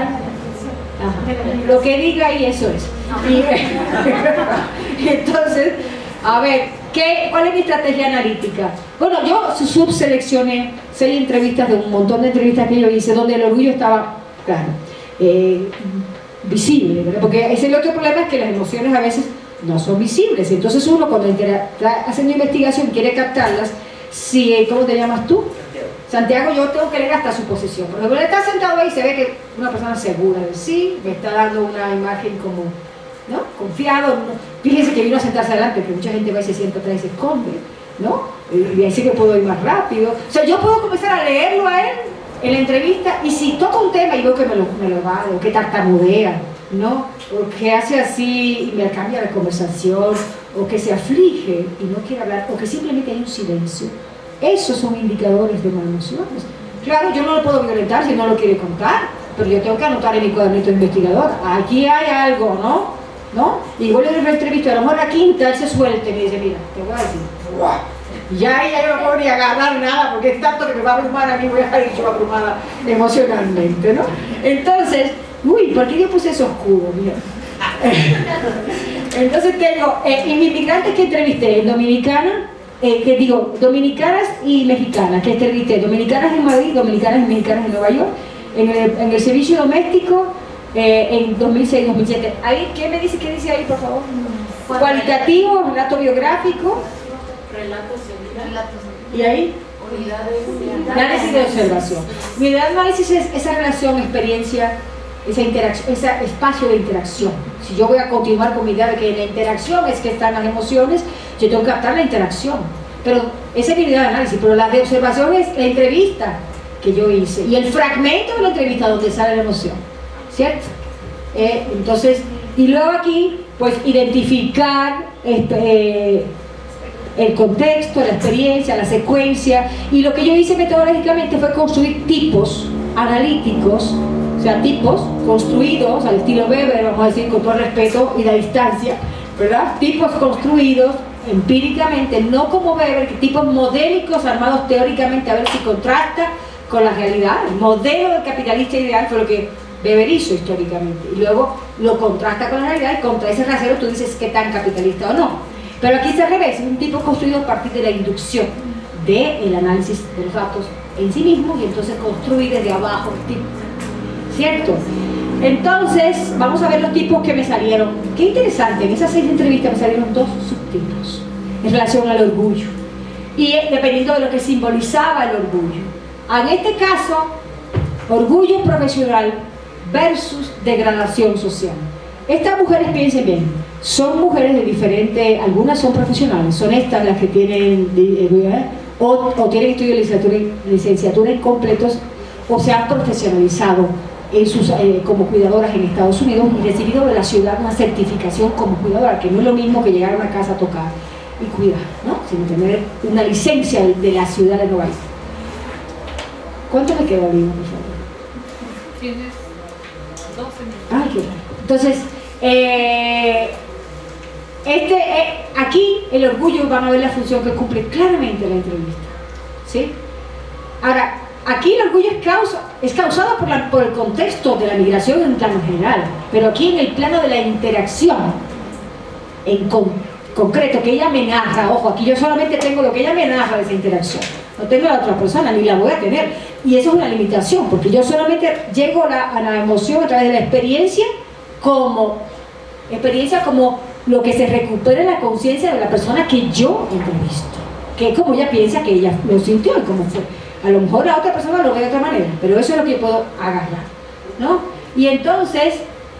Ajá. Lo que diga ahí, eso es. Y, entonces, a ver, ¿qué, ¿cuál es mi estrategia analítica? Bueno, yo subseleccioné seis entrevistas de un montón de entrevistas que yo hice donde el orgullo estaba, claro, eh, visible, ¿verdad? Porque ese es el otro problema, es que las emociones a veces no son visibles. Entonces uno cuando está haciendo investigación quiere captarlas. Si, ¿cómo te llamas tú? Santiago, yo tengo que leer hasta su posición. Porque cuando está sentado ahí se ve que es una persona segura de sí, me está dando una imagen como, ¿no? Confiado. Fíjense que vino a sentarse adelante, que mucha gente va y se sienta atrás y se esconde, ¿no? Y así que puedo ir más rápido. O sea, yo puedo comenzar a leerlo a él en la entrevista, y si toca un tema y veo que me lo, me lo va, o que tartamudea, ¿no? O que hace así y me cambia la conversación, o que se aflige y no quiere hablar, o que simplemente hay un silencio. Esos son indicadores de malas emociones. Claro, yo no lo puedo violentar si no lo quiere contar, pero yo tengo que anotar en mi cuadernito de investigador, aquí hay algo, ¿no? ¿No? Y igual le entrevisto, a lo mejor la quinta él se suelta y me dice, mira, te voy a decir, ¡guau! Ya ella no me puedo ni agarrar nada porque es tanto que me va a abrumar a mí, voy a estar yo abrumada emocionalmente, ¿no? Entonces, uy, ¿por qué yo puse eso oscuro? Mira. Entonces tengo, eh, y mis migrantes que entrevisté, en Dominicana, eh, que digo, dominicanas y mexicanas, que entrevisté, dominicanas en Madrid, dominicanas y mexicanas en Nueva York, en el, en el servicio doméstico, eh, en dos mil seis dos mil siete. Ahí, ¿qué me dice? ¿Qué dice ahí, por favor? Cualitativo, relato biográfico. Relatos ¿Y ahí? Análisis de observación. Mi unidad de análisis es esa relación, experiencia, esa interacción, ese espacio de interacción. Si yo voy a continuar con mi idea de que en la interacción es que están las emociones, yo tengo que captar la interacción. Pero esa es mi unidad de análisis, pero la de observación es la entrevista que yo hice y el fragmento de la entrevista donde sale la emoción, ¿cierto? Eh, entonces, y luego aquí, pues identificar este, eh, el contexto, la experiencia, la secuencia, y lo que yo hice metodológicamente fue construir tipos analíticos, o sea, tipos construidos al estilo Weber, vamos a decir con todo el respeto y la distancia, ¿verdad? Tipos construidos empíricamente, no como Weber, tipos modélicos armados teóricamente a ver si contrasta con la realidad. El modelo del capitalista ideal fue lo que Weber hizo históricamente, y luego lo contrasta con la realidad, y contra ese rasero tú dices qué tan capitalista o no. Pero aquí es al revés, es un tipo construido a partir de la inducción del análisis de los datos en sí mismo, y entonces construir desde abajo el tipo, ¿cierto? Entonces, vamos a ver los tipos que me salieron. Qué interesante, en esas seis entrevistas me salieron dos subtipos en relación al orgullo, y dependiendo de lo que simbolizaba el orgullo. En este caso, orgullo profesional versus degradación social. Estas mujeres, piensen bien, son mujeres de diferente, algunas son profesionales, son estas las que tienen eh, o, o tienen estudios de licenciatura, licenciatura incompletos, o se han profesionalizado en sus, eh, como cuidadoras en Estados Unidos y recibido de la ciudad una certificación como cuidadora, que no es lo mismo que llegar a una casa a tocar y cuidar, ¿no? Sino tener una licencia de la ciudad de Nueva York. ¿Cuánto me queda, Lino, por favor? Tienes doce minutos. Ah, qué raro. Entonces, eh, este, eh, aquí el orgullo, van a ver la función que cumple claramente la entrevista, ¿sí? Ahora, aquí el orgullo es, causa, es causado por, la, por el contexto de la migración en un plano general, pero aquí en el plano de la interacción en con, concreto, que ella me narra, ojo, aquí yo solamente tengo lo que ella me narra de esa interacción, no tengo a la otra persona, ni la voy a tener, y eso es una limitación, porque yo solamente llego a la, a la emoción a través de la experiencia, como experiencia como lo que se recupera en la conciencia de la persona que yo entrevisto, que es como ella piensa que ella lo sintió y cómo fue. A lo mejor la otra persona lo ve de otra manera, pero eso es lo que yo puedo agarrar, ¿no? Y entonces,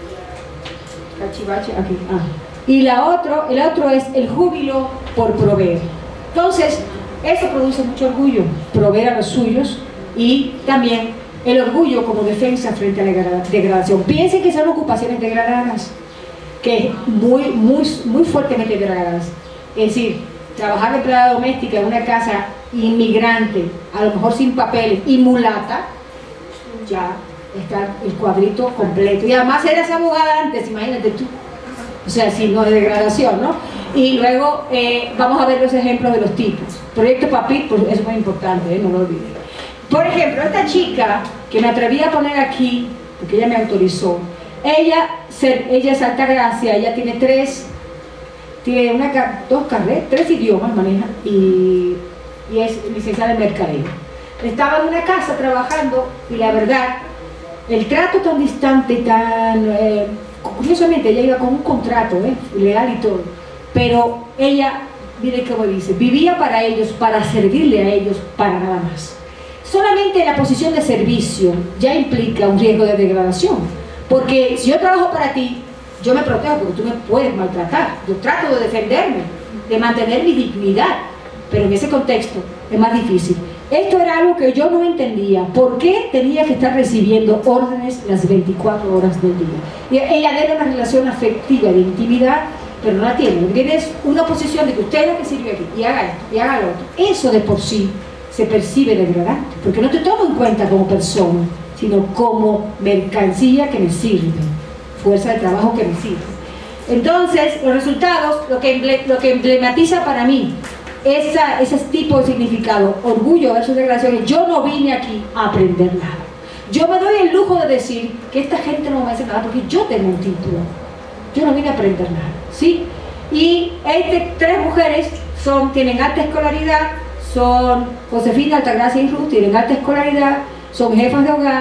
cachivache, aquí, ah. Y la otro, el otro es el júbilo por proveer. Entonces, eso produce mucho orgullo, proveer a los suyos, y también el orgullo como defensa frente a la degradación. Piensen que son ocupaciones degradadas, que muy, muy, muy fuertemente degradadas. Es decir, trabajar de empleada doméstica en una casa inmigrante, a lo mejor sin papeles, y mulata, ya está el cuadrito completo. Y además eras abogada antes, imagínate tú. O sea, si no es degradación, ¿no? Y luego eh, vamos a ver los ejemplos de los tipos. Proyecto PAPIT, pues es muy importante, ¿eh? No lo olviden. Por ejemplo, esta chica que me atreví a poner aquí, porque ella me autorizó, ella, ella es Altagracia, ella tiene tres, tiene una, dos carreras, tres idiomas maneja, y, y es licenciada en mercadeo. Estaba en una casa trabajando, y la verdad, el trato tan distante, tan... Eh, curiosamente, ella iba con un contrato, ¿eh? legal y todo, pero ella, mire cómo dice, vivía para ellos, para servirle a ellos, para nada más. Solamente la posición de servicio ya implica un riesgo de degradación, porque si yo trabajo para ti, yo me protejo porque tú me puedes maltratar, yo trato de defenderme, de mantener mi dignidad, pero en ese contexto es más difícil. Esto era algo que yo no entendía, ¿por qué tenía que estar recibiendo órdenes las veinticuatro horas del día? Y ella tiene una relación afectiva de intimidad, pero no la tiene, tienes una posición de que usted es la que sirve aquí, y haga esto, y haga lo otro. Eso de por sí se percibe degradante, porque no te tomo en cuenta como persona, sino como mercancía que me sirve, fuerza de trabajo que me sirve. Entonces, los resultados, lo que, lo que emblematiza para mí esa, ese tipo de significado, orgullo versus degradación, yo no vine aquí a aprender nada. Yo me doy el lujo de decir que esta gente no me hace nada porque yo tengo un título, yo no vine a aprender nada, ¿sí? Y este, tres mujeres son, tienen alta escolaridad, son Josefina, Altagracia y Ruth, tienen alta escolaridad, son jefas de hogar,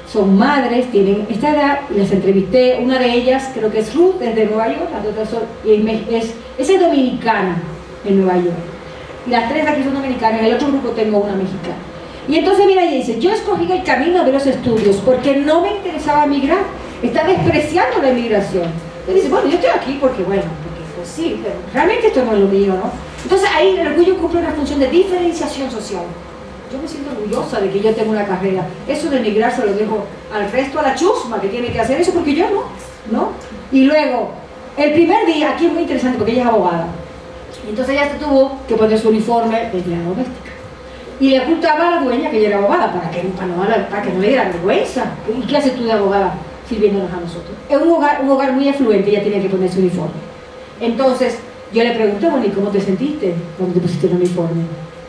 son madres, tienen esta edad, y las entrevisté. Una de ellas, creo que es Ruth, es de Nueva York, las otras son, es, es, es dominicana en Nueva York. Y las tres aquí son dominicanas, en el otro grupo tengo una mexicana. Y entonces mira, ella dice, yo escogí el camino de los estudios porque no me interesaba emigrar, está despreciando la emigración. Y dice, bueno, yo estoy aquí porque, bueno, porque pues sí, pero realmente esto no es lo mío, ¿no? Entonces ahí el orgullo cumple una función de diferenciación social. Yo me siento orgullosa de que yo tengo una carrera. Eso de emigrar se lo dejo al resto, a la chusma que tiene que hacer eso, porque yo no, ¿no? Y luego, el primer día, aquí es muy interesante porque ella es abogada. Entonces ella se tuvo que poner su uniforme de empleada doméstica. Y le ocultaba a la dueña que ella era abogada, para que, para no, para que no le diera vergüenza. ¿Y qué haces tú de abogada sirviéndonos a nosotros? Es un hogar, un hogar muy afluente, ella tenía que poner su uniforme. Entonces, yo le pregunté, bueno, ¿y cómo te sentiste cuando te pusiste el uniforme?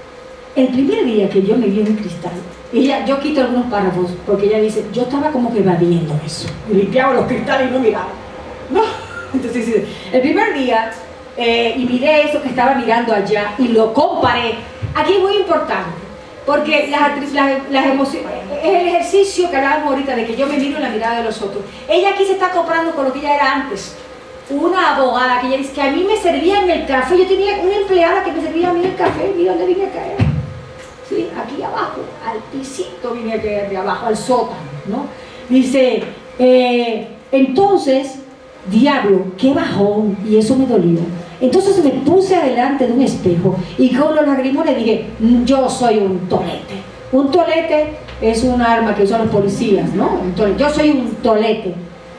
El primer día que yo me vi en un cristal, ella, yo quito algunos párrafos, porque ella dice, yo estaba como que evadiendo eso. Y limpiaba los cristales y no miraba. ¿No? Entonces dice, el primer día, eh, y miré eso que estaba mirando allá, y lo comparé. Aquí es muy importante, porque las, las, las emociones, es el ejercicio que hablábamos ahorita, de que yo me miro en la mirada de los otros. Ella aquí se está comparando con lo que ella era antes. Una abogada que ella dice que a mí me servía en el café, yo tenía una empleada que me servía a mí el café, mira dónde vine a caer. Sí, aquí abajo, al pisito vine a caer, de abajo, al sótano, ¿no? Dice, eh, entonces, diablo, qué bajón, y eso me dolió. Entonces me puse adelante de un espejo y con los lagrimones dije, yo soy un tolete. Un tolete es un arma que usan los policías, ¿no? Entonces, yo soy un tolete.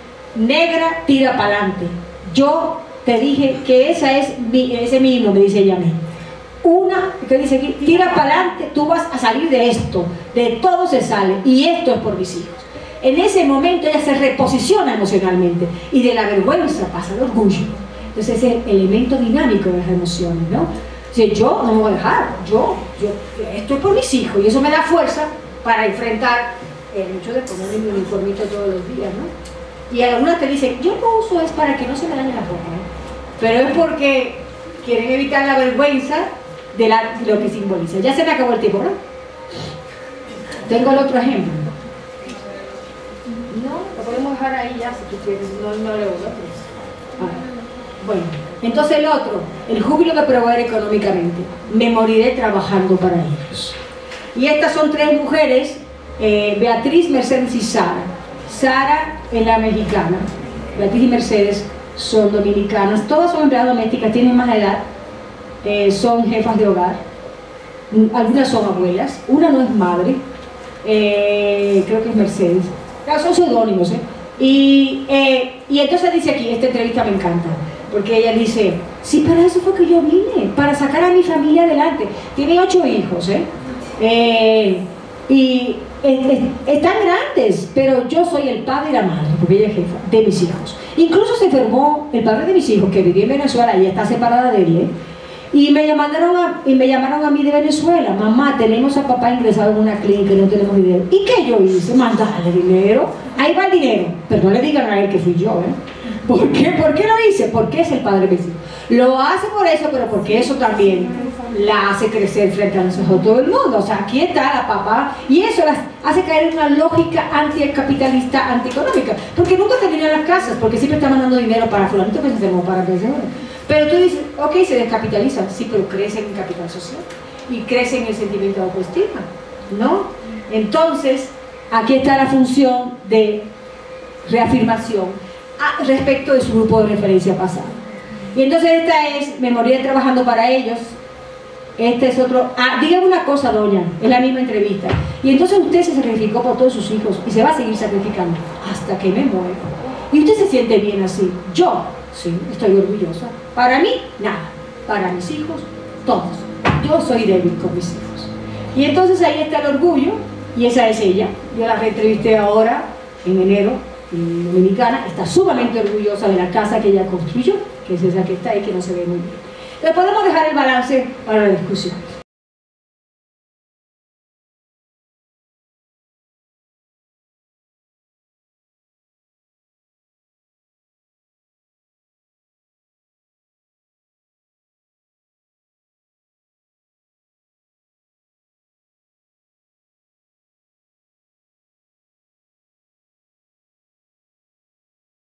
Negra, tira para adelante. Yo te dije que esa es mi, ese mismo, me dice ella a mí. Una, que dice aquí, tira para adelante, tú vas a salir de esto, de todo se sale, y esto es por mis hijos. En ese momento ella se reposiciona emocionalmente, y de la vergüenza pasa al orgullo. Entonces es el elemento dinámico de las emociones, ¿no? O sea, yo no me voy a dejar, yo, yo, esto es por mis hijos, y eso me da fuerza para enfrentar el hecho de ponerme mi uniformito todos los días, ¿no? Y algunas te dicen, yo lo uso es para que no se me dañe la ropa, ¿no? Pero es porque quieren evitar la vergüenza de, la, de lo que simboliza. Ya se me acabó el tiempo, ¿verdad? Tengo el otro ejemplo. No, lo podemos dejar ahí ya si tú quieres, no, no leo otro. Bueno, entonces el otro, el júbilo de proveer económicamente. Me moriré trabajando para ellos. Y estas son tres mujeres, eh, Beatriz, Mercedes y Sara. Sara es la mexicana, Beatriz y Mercedes son dominicanas, todas son empleadas domésticas, tienen más edad, eh, son jefas de hogar, algunas son abuelas, una no es madre, eh, creo que es Mercedes, claro, son seudónimos, ¿eh? Y, eh, y entonces dice aquí, esta entrevista me encanta, porque ella dice, sí, para eso fue que yo vine, para sacar a mi familia adelante. Tiene ocho hijos, ¿eh? eh y eh, están grandes, pero yo soy el padre y la madre, porque ella es jefa de mis hijos. Incluso se enfermó el padre de mis hijos, que vivía en Venezuela y está separada de él, ¿eh? Y me llamaron, a, y me llamaron a mí de Venezuela, mamá, tenemos a papá ingresado en una clínica y no tenemos dinero. ¿Y qué yo hice? Mandarle dinero. Ahí va el dinero, pero no le digan a él que fui yo, ¿eh? ¿Por qué? ¿Por qué lo hice? Porque es el padre de mis hijos. Lo hace por eso, pero porque eso también la hace crecer frente a nosotros todo el mundo. O sea, aquí está la papá, y eso las hace caer en una lógica anticapitalista, antieconómica, porque nunca terminan las casas, porque siempre está mandando dinero para fulanito que se enfermó, para que se enfermó. Pero tú dices, ok, se descapitalizan, sí, pero crecen en capital social y crecen en el sentimiento de autoestima, ¿no? Entonces, aquí está la función de reafirmación a, respecto de su grupo de referencia pasado. Y entonces esta es, me moriré trabajando para ellos. Este es otro, ah, dígame una cosa, doña, es la misma entrevista. Y entonces usted se sacrificó por todos sus hijos y se va a seguir sacrificando hasta que me muera. Y usted se siente bien así. Yo, sí, estoy orgullosa. Para mí, nada. Para mis hijos, todos. Yo soy débil con mis hijos. Y entonces ahí está el orgullo, y esa es ella. Yo la reentrevisté ahora, en enero, en Dominicana. Está sumamente orgullosa de la casa que ella construyó, que es esa que está ahí, que no se ve muy bien. Le podemos dejar el balance para la discusión.